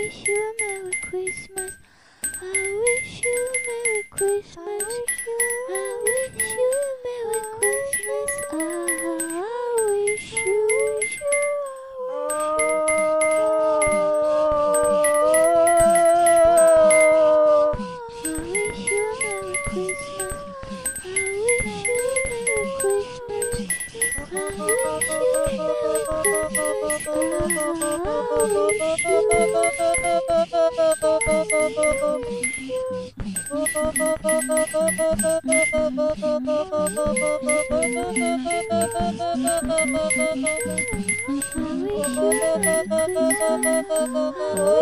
wish you a Merry Christmas. I wish you a Merry Christmas. I wish you a Merry Christmas. I wish you. I wish you